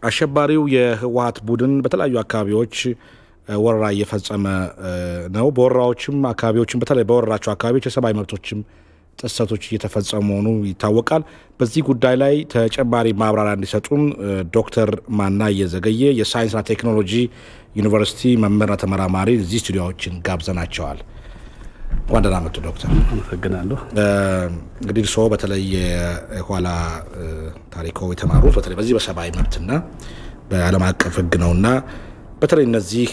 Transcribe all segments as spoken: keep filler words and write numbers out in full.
አሸባሪው የህወሓት ቡድን በተለያዩ አካባቢዎች ወረራ እየፈጸመ ነው። በወረራዎችም አካባቢዎችም በተለይ በወረራቸው አካባቢዎች የሰብዓዊ መብቶችም ጥሰቶች እየተፈጸሙ ነው ይታወቃል። በዚህ ጉዳይ ላይ ተጨማሪ ማብራሪያ እንዲሰጡን ዶክተር ማናየ ዘገየ የሳይንስና ቴክኖሎጂ ዩኒቨርሲቲ መምህርና ተመራማሪ እዚህ ስቱዲዮዎችን ጋብዘናቸዋል። ወንደና መጡ ዶክተር አመሰግናለሁ። እንግዲህ ሰው በተለይ የኋላ ታሪካው የተማሩት በተለይ በዚህ በሰብዓዊ መብትና በዓለም አቀፍ ህግ ነውና በተለይ እነዚህ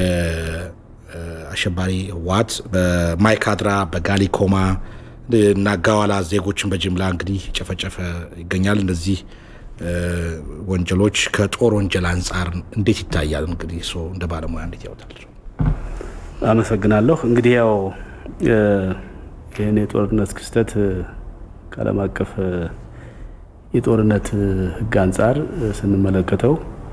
የአሸባሪ ህወሓት በማይካድራ በጋሊኮማ እና ጋዋላ ዜጎችን በጅምላ እንግዲህ ጨፈጨፈ ይገኛል። እነዚህ ወንጀሎች ከጦር ወንጀል አንፃር እንዴት ይታያል? እንግዲህ ሰው እንደ ባለሙያ እንዴት ያውታል? አመሰግናለሁ። እንግዲህ ያው የኔ ጦርነት ክስተት ከዓለም አቀፍ የጦርነት ህግ አንፃር ስንመለከተው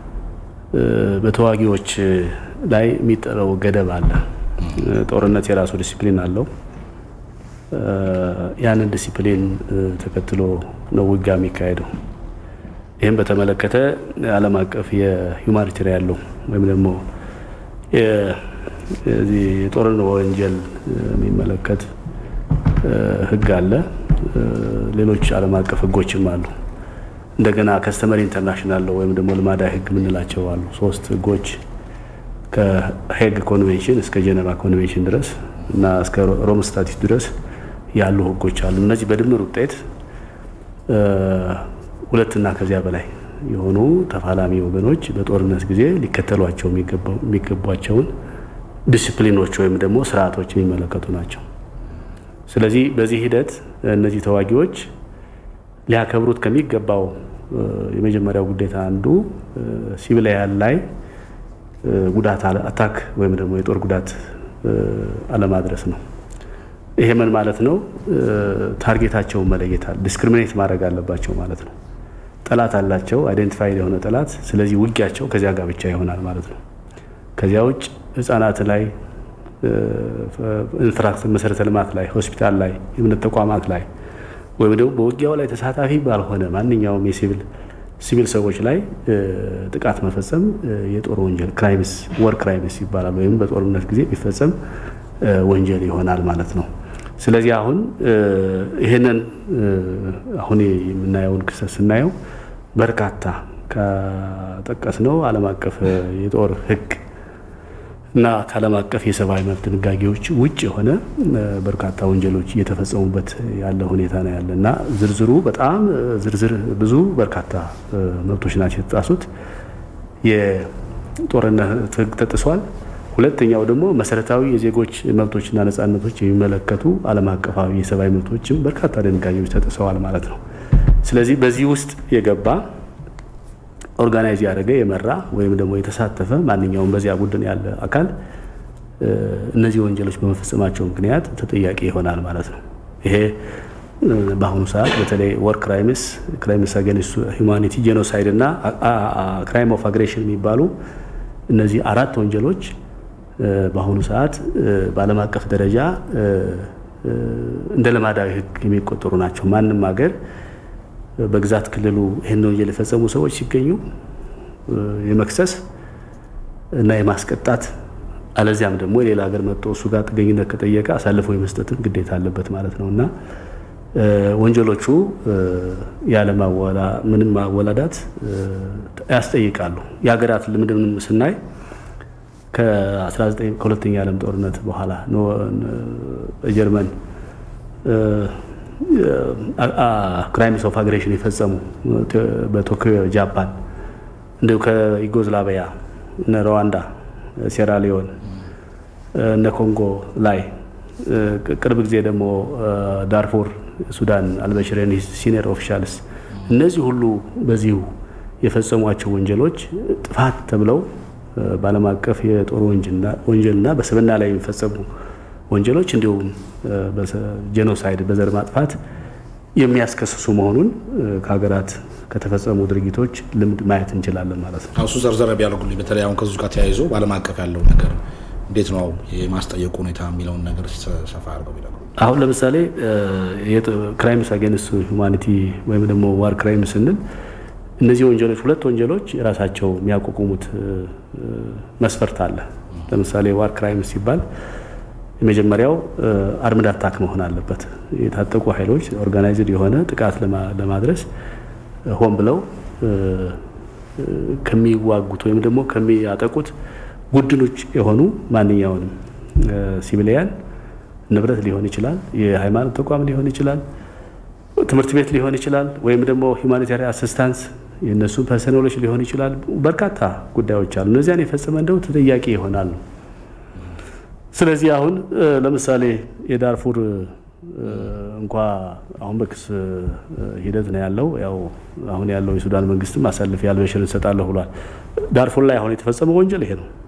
በተዋጊዎች ላይ የሚጠራው ገደብ አለ። ጦርነት የራሱ ዲሲፕሊን አለው። ያንን ዲሲፕሊን ተከትሎ ነው ውጊያ የሚካሄደው። ይሄን በተመለከተ ዓለም አቀፍ የሁማኒታሪያን ያለው ወይም ደግሞ የዚህ የጦርነት ወንጀል የሚመለከት ህግ አለ። ሌሎች ዓለም አቀፍ ህጎችም አሉ። እንደገና ከስተመሪ ኢንተርናሽናል ወይም ደግሞ ልማዳዊ ህግ ምንላቸው አሉ። ሶስት ህጎች ከሄግ ኮንቬንሽን እስከ ጄኔቫ ኮንቬንሽን ድረስ እና እስከ ሮም ስታቲት ድረስ ያሉ ህጎች አሉ። እነዚህ በድምር ውጤት ሁለትና ከዚያ በላይ የሆኑ ተፋላሚ ወገኖች በጦርነት ጊዜ ሊከተሏቸው የሚገባቸውን ዲሲፕሊኖች ወይም ደግሞ ስርዓቶች የሚመለከቱ ናቸው። ስለዚህ በዚህ ሂደት እነዚህ ተዋጊዎች ሊያከብሩት ከሚገባው የመጀመሪያው ግዴታ አንዱ ሲቪሊያን ላይ ጉዳት አታክ ወይም ደግሞ የጦር ጉዳት አለማድረስ ነው። ይሄ ምን ማለት ነው? ታርጌታቸው መለየት አለ፣ ዲስክሪሚኔት ማድረግ አለባቸው ማለት ነው። ጠላት አላቸው፣ አይደንቲፋይድ የሆነ ጠላት። ስለዚህ ውጊያቸው ከዚያ ጋር ብቻ ይሆናል ማለት ነው። ከዚያ ውጭ ህፃናት ላይ ኢንፍራስትራክቸር መሰረተ ልማት ላይ ሆስፒታል ላይ የእምነት ተቋማት ላይ ወይም ደግሞ በውጊያው ላይ ተሳታፊ ባልሆነ ማንኛውም የሲቪል ሲቪል ሰዎች ላይ ጥቃት መፈጸም የጦር ወንጀል ክራይምስ ወር ክራይምስ ይባላል ወይም በጦርነት ጊዜ ቢፈጸም ወንጀል ይሆናል ማለት ነው። ስለዚህ አሁን ይሄንን አሁን የምናየውን ክስተት ስናየው በርካታ ከጠቀስነው ዓለም አቀፍ የጦር ህግ እና ዓለም አቀፍ የሰብዓዊ መብት ድንጋጌዎች ውጭ የሆነ በርካታ ወንጀሎች እየተፈጸሙበት ያለ ሁኔታ ነው ያለና ዝርዝሩ በጣም ዝርዝር ብዙ በርካታ መብቶች ናቸው የተጣሱት። የጦርነት ህግ ተጥሷል። ሁለተኛው ደግሞ መሰረታዊ የዜጎች መብቶችና ነፃነቶች የሚመለከቱ ዓለም አቀፋዊ የሰብዓዊ መብቶችም በርካታ ድንጋጌዎች ተጥሰዋል ማለት ነው። ስለዚህ በዚህ ውስጥ የገባ ኦርጋናይዝ ያደረገ የመራ ወይም ደግሞ የተሳተፈ ማንኛውም በዚያ ቡድን ያለ አካል እነዚህ ወንጀሎች በመፈጸማቸው ምክንያት ተጠያቂ ይሆናል ማለት ነው። ይሄ በአሁኑ ሰዓት በተለይ ወር ክራይምስ ክራይምስ አገንስት ሂዩማኒቲ ጄኖሳይድ እና ክራይም ኦፍ አግሬሽን የሚባሉ እነዚህ አራት ወንጀሎች በአሁኑ ሰዓት በዓለም አቀፍ ደረጃ እንደ ልማዳዊ ህግ የሚቆጠሩ ናቸው። ማንንም ሀገር በግዛት ክልሉ ይሄን ወንጀል የፈጸሙ ሰዎች ሲገኙ የመክሰስ እና የማስቀጣት አለዚያም ደግሞ ሌላ ሀገር መጥቶ እሱ ጋር ጥገኝነት ከጠየቀ አሳልፎ የመስጠት ግዴታ አለበት ማለት ነውና ወንጀሎቹ ያለ ማወላ ምንም ማወላዳት ያስጠይቃሉ። የሀገራት ልምድም ስናይ ከ19 ከሁለተኛ ዓለም ጦርነት በኋላ ነው ጀርመን ክራይምስ ኦፍ አግሬሽን የፈጸሙ በቶኪዮ ጃፓን እንደው ከዩጎዝላቪያ እና ሩዋንዳ ሴራሊዮን እና ኮንጎ ላይ ቅርብ ጊዜ ደግሞ ዳርፉር ሱዳን አልበሽሬን ሲኒየር ኦፊሻልስ እነዚህ ሁሉ በዚሁ የፈጸሟቸው ወንጀሎች ጥፋት ተብለው በዓለም አቀፍ የጦር ወንጀልና ወንጀልና በሰብና ላይ የሚፈጸሙ ወንጀሎች እንዲሁም በጄኖሳይድ በዘር ማጥፋት የሚያስከስሱ መሆኑን ከሀገራት ከተፈጸሙ ድርጊቶች ልምድ ማየት እንችላለን ማለት ነው። አውሱ ዘርዘር ቢያደርጉልኝ በተለይ አሁን ከዚህ ጋር ተያይዞ በዓለም አቀፍ ያለው ነገር እንዴት ነው የማስጠየቁ ሁኔታ የሚለውን ነገር ሰፋ አድርገው ቢለቁ። አሁን ለምሳሌ ክራይምስ አገንስት ሂዩማኒቲ ወይም ደግሞ ዋር ክራይምስ እንል እነዚህ ወንጀሎች ሁለት ወንጀሎች ራሳቸው የሚያቋቁሙት መስፈርት አለ ለምሳሌ ዋር ክራይም ሲባል የመጀመሪያው አርምድ አታክ መሆን አለበት የታጠቁ ኃይሎች ኦርጋናይዝድ የሆነ ጥቃት ለማድረስ ሆን ብለው ከሚዋጉት ወይም ደግሞ ከሚያጠቁት ቡድኖች የሆኑ ማንኛውንም ሲቪሊያን ንብረት ሊሆን ይችላል የሃይማኖት ተቋም ሊሆን ይችላል ትምህርት ቤት ሊሆን ይችላል ወይም ደግሞ ሁማኒታሪያን አሲስታንስ የነሱ ፐርሰናሎች ሊሆን ይችላል በርካታ ጉዳዮች አሉ እነዚያን የፈጸመ እንደው ተጠያቂ ይሆናል ስለዚህ አሁን ለምሳሌ የዳርፉር እንኳን አሁን በክስ ሂደት ነው ያለው ያው አሁን ያለው የሱዳን መንግስት ማሳለፍ ያልበሽር እንሰጣለሁ ብሏል ዳርፉር ላይ አሁን የተፈጸመው ወንጀል ይሄ ነው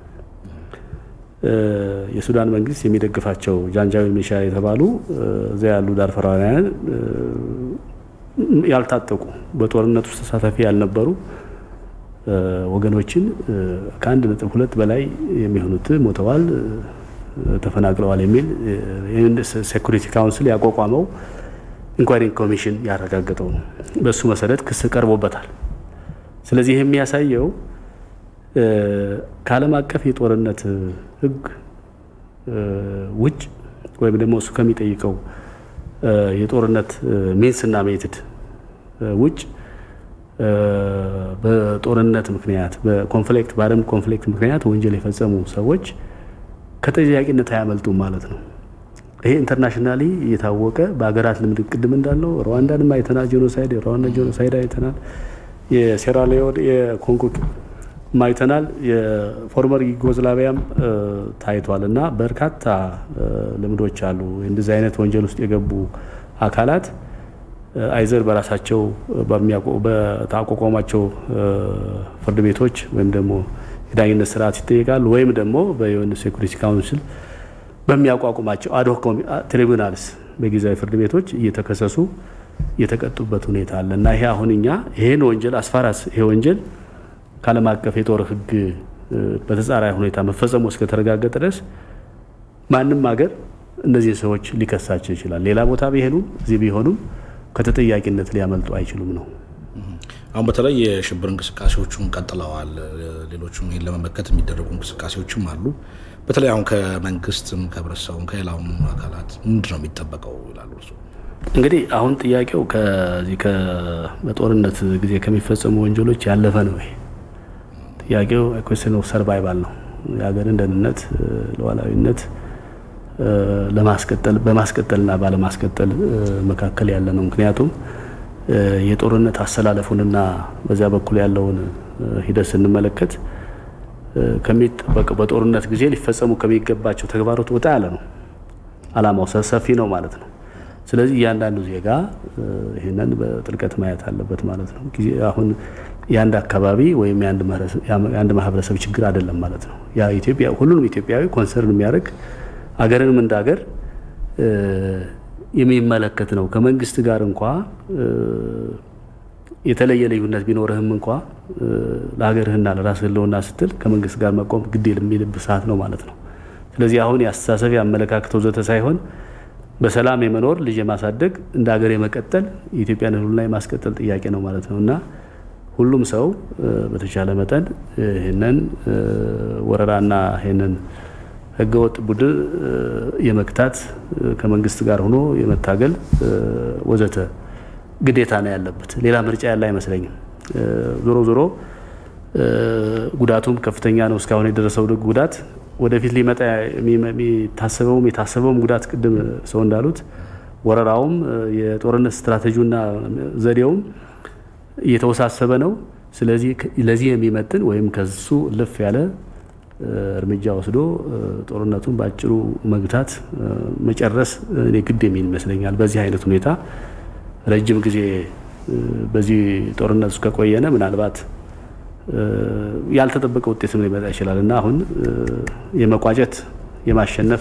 የሱዳን መንግስት የሚደግፋቸው ጃንጃዊ ሚሊሻ የተባሉ እዛ ያሉ ዳርፈራውያን ያልታጠቁ በጦርነት ውስጥ ተሳታፊ ያልነበሩ ወገኖችን ከአንድ ነጥብ ሁለት በላይ የሚሆኑት ሞተዋል ተፈናቅለዋል የሚል ሴኩሪቲ ካውንስል ያቋቋመው ኢንኳይሪንግ ኮሚሽን ያረጋገጠው ነው በሱ መሰረት ክስ ቀርቦበታል ስለዚህ የሚያሳየው ከዓለም አቀፍ የጦርነት ህግ ውጭ ወይም ደግሞ እሱ ከሚጠይቀው የጦርነት ሚንስና ሜትድ ውጭ በጦርነት ምክንያት በኮንፍሊክት ባረም ኮንፍሊክት ምክንያት ወንጀል የፈጸሙ ሰዎች ከተጠያቂነት አያመልጡም ማለት ነው ይሄ ኢንተርናሽናሊ የታወቀ በአገራት ልምድ ቅድም እንዳለው ሩዋንዳንም አይተናል ጄኖሳይድ ሩዋንዳ ጄኖሳይድ አይተናል የሴራሊዮን የኮንጎ ማይተናል የፎርመር ዩጎዝላቪያም ታይቷልና በርካታ ልምዶች አሉ እንደዚህ አይነት ወንጀል ውስጥ የገቡ አካላት አይዘር በራሳቸው በሚያቆ በታቆቋማቸው ፍርድ ቤቶች ወይም ደግሞ የዳኝነት ስርዓት ይጠይቃሉ ወይም ደግሞ በዩኤን ሴኩሪቲ ካውንስል በሚያቋቁማቸው አድሆክ ትሪቡናልስ በጊዜያዊ ፍርድ ቤቶች እየተከሰሱ የተቀጡበት ሁኔታ አለና ይሄ አሁንኛ ይሄን ወንጀል አስፋራስ ይሄ ወንጀል ከዓለም አቀፍ የጦር ህግ በተጻራሪ ሁኔታ መፈጸሙ እስከተረጋገጠ ድረስ ማንንም ሀገር እነዚህ ሰዎች ሊከሳቸው ይችላል ሌላ ቦታ ቢሄዱ እዚህ ቢሆኑ ከተጠያቂነት ሊያመልጡ አይችሉም ነው አሁን በተለይ የሽብር እንቅስቃሴዎቹን ቀጥለዋል ሌሎችም ይሄን ለመመከት የሚደረጉ እንቅስቃሴዎችም አሉ በተለይ አሁን ከመንግስትም ከብረሰውም ከሌላውም አካላት ምንድነው የሚጠበቀው ይላሉ እንግዲህ አሁን ጥያቄው ከዚህ ከበጦርነት ጊዜ ከሚፈጸሙ ወንጀሎች ያለፈ ነው ይሄ ጥያቄው question of survival ነው የሀገርን ደህንነት ለዋላዊነት ለማስቀጠል በማስቀጠልና ባለማስቀጠል መካከል ያለ ነው ምክንያቱም የጦርነት አሰላለፉንና በዛ በኩል ያለውን ሂደት ስንመለከት ከሚጠበቅ በጦርነት ጊዜ ሊፈጸሙ ከሚገባቸው ተግባሮች ወጣ ያለ ነው አላማው ሰፊ ነው ማለት ነው ስለዚህ ያንዳንዱ ዜጋ ይሄንን በጥልቀት ማየት አለበት ማለት ነው አሁን ያንድ አካባቢ ወይም ያንድ ማህበረሰብ ያንድ ማህበረሰብ ችግር አይደለም ማለት ነው ያ ኢትዮጵያ ሁሉንም ኢትዮጵያዊ ኮንሰርን የሚያደርግ አገርንም እንዳገር የሚመለከት ነው ከመንግስት ጋር እንኳን የተለየ ልዩነት ቢኖርህም እንኳን ለሀገርህና ለራስህ ለውና ስትል ከመንግስት ጋር መቆም ግዴል የሚልብ ሰዓት ነው ማለት ነው ስለዚህ አሁን ያስተሳሰብ ያመለካከተው ዘተ ሳይሆን በሰላም የመኖር ልጅ የማሳደግ እንደ ሀገር የመቀጠል ኢትዮጵያን ሁሉና የማስቀጠል ጥያቄ ነው ማለት ነውና ሁሉም ሰው በተቻለ መጠን ይሄንን ወረራና ይሄንን ህገወጥ ቡድን የመክታት ከመንግስት ጋር ሆኖ የመታገል ወዘተ ግዴታ ነው ያለበት ሌላ ምርጫ ያለ አይመስለኝም ዞሮ ዞሮ ጉዳቱም ከፍተኛ ነው እስካሁን የደረሰው ጉዳት ወደፊት ሊመጣ የሚታሰበው የታሰበው ጉዳት ቅድም ሰው እንዳሉት ወረራውም የጦርነት ስትራቴጂውና ዘዴውም እየተወሳሰበ ነው ስለዚህ ለዚህ የሚመጥን ወይም ከሱ ልፍ ያለ እርምጃ ወስዶ ጦርነቱን ባጭሩ መግታት መጨረስ ለግድ የሚል መስለኛል በዚህ አይነት ሁኔታ ረጅም ጊዜ በዚህ ጦርነት ውስጥ ከቆየነ ምናልባት ያልተጠበቀ ውጤትም ሊመጣ ይችላልና አሁን የመቋጨት የማሸነፍ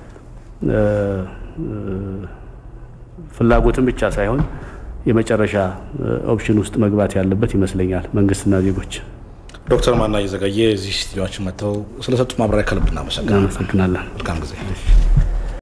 ፍላጎትን ብቻ ሳይሆን የመጨረሻ ኦፕሽን ውስጥ መግባት ያለበት ይመስለኛል መንግስትና ዜጎች ዶክተር ማና ይዘጋየ እዚህ ስቱዲዮአችን መጥተው ስለሰጡ ማብራሪያ ከልብ እናመሰግናለን እናመሰግናለን መልካም ጊዜ